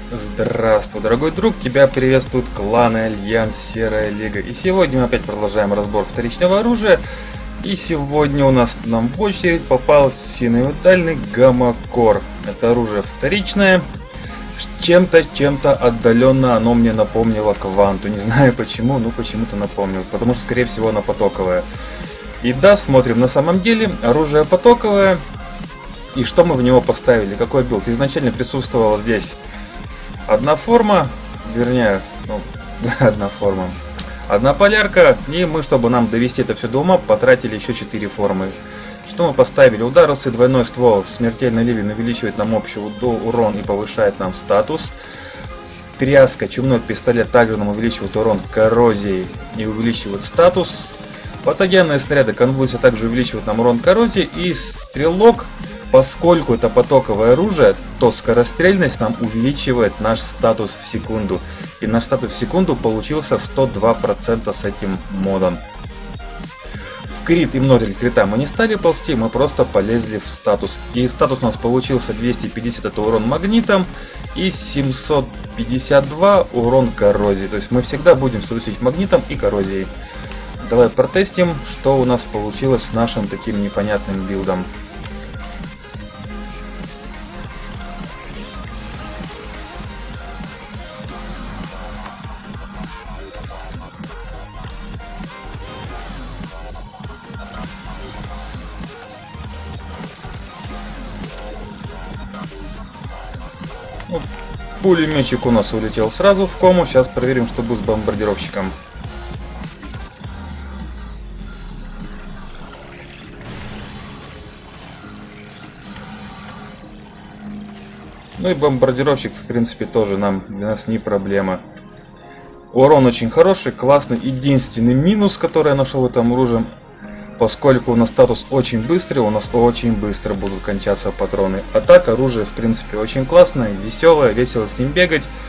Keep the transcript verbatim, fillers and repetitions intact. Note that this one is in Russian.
Здравствуй, дорогой друг, тебя приветствует кланы Альянс Серая Лига. И сегодня мы опять продолжаем разбор вторичного оружия. И сегодня у нас нам в очередь попал синовидальный Гамма-Кор. Это оружие вторичное. Чем-то, чем-то отдаленно оно мне напомнило Кванту. Не знаю почему, но почему-то напомнило. Потому что, скорее всего, оно потоковое. И да, смотрим, на самом деле оружие потоковое. И что мы в него поставили? Какой билд? Изначально присутствовала здесь одна форма, вернее, ну, одна форма, одна полярка, и мы, чтобы нам довести это все до ума, потратили еще четыре формы. Что мы поставили? Удар и двойной ствол, смертельный ливень увеличивает нам общий урон и повышает нам статус. Тряска, чумной пистолет также нам увеличивает урон коррозии и увеличивает статус. Патогенные снаряды конвульсия также увеличивают нам урон коррозии. И стрелок, поскольку это потоковое оружие, то скорострельность нам увеличивает наш статус в секунду. И наш статус в секунду получился сто два процента с этим модом. В крит и множитель крита мы не стали ползти, мы просто полезли в статус. И статус у нас получился двести пятьдесят, это урон магнитом, и семьсот пятьдесят два урон коррозии. То есть мы всегда будем соответствовать магнитом и коррозией. Давай протестим, что у нас получилось с нашим таким непонятным билдом. Ну, пулеметчик у нас улетел сразу в кому. Сейчас проверим, что будет с бомбардировщиком. Ну и бомбардировщик, в принципе, тоже нам для нас не проблема. Урон очень хороший, классный. Единственный минус, который я нашел в этом оружии, поскольку у нас статус очень быстрый, у нас очень быстро будут кончаться патроны. А так оружие, в принципе, очень классное, веселое, весело с ним бегать.